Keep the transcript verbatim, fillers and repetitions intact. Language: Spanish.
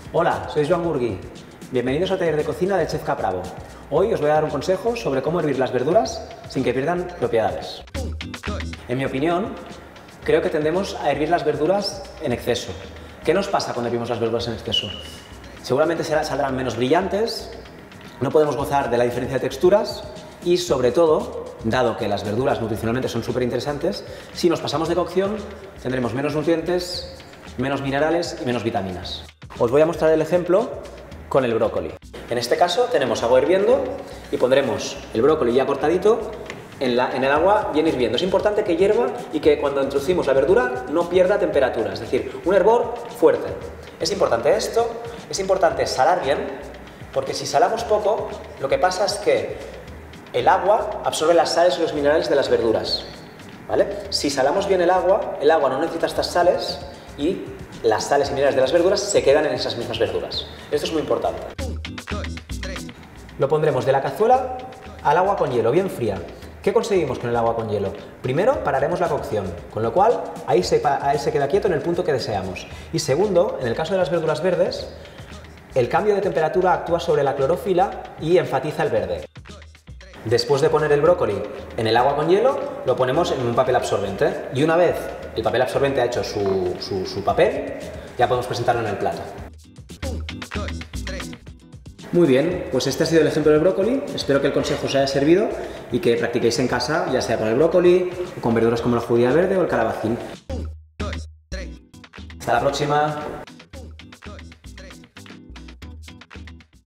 Hola, soy Joan Gurgui. Bienvenidos al taller de cocina de Chef Capravo. Hoy os voy a dar un consejo sobre cómo hervir las verduras sin que pierdan propiedades. En mi opinión, creo que tendemos a hervir las verduras en exceso. ¿Qué nos pasa cuando hervimos las verduras en exceso? Seguramente saldrán menos brillantes, no podemos gozar de la diferencia de texturas y, sobre todo, dado que las verduras nutricionalmente son súper interesantes, si nos pasamos de cocción tendremos menos nutrientes, menos minerales y menos vitaminas. Os voy a mostrar el ejemplo con el brócoli. En este caso tenemos agua hirviendo y pondremos el brócoli ya cortadito en, la, en el agua bien hirviendo. Es importante que hierva y que cuando introducimos la verdura no pierda temperatura, es decir, un hervor fuerte. Es importante esto, es importante salar bien, porque si salamos poco, lo que pasa es que el agua absorbe las sales y los minerales de las verduras, ¿vale? Si salamos bien el agua, el agua no necesita estas sales y las sales y minerales de las verduras se quedan en esas mismas verduras. Esto es muy importante. Lo pondremos de la cazuela al agua con hielo, bien fría. ¿Qué conseguimos con el agua con hielo? Primero, pararemos la cocción, con lo cual ahí se, ahí se queda quieto en el punto que deseamos. Y segundo, en el caso de las verduras verdes, el cambio de temperatura actúa sobre la clorofila y enfatiza el verde. Después de poner el brócoli en el agua con hielo, lo ponemos en un papel absorbente. Y una vez el papel absorbente ha hecho su, su, su papel, ya podemos presentarlo en el plato. Muy bien, pues este ha sido el ejemplo del brócoli. Espero que el consejo os haya servido y que practiquéis en casa, ya sea con el brócoli o con verduras como la judía verde o el calabacín. Hasta la próxima.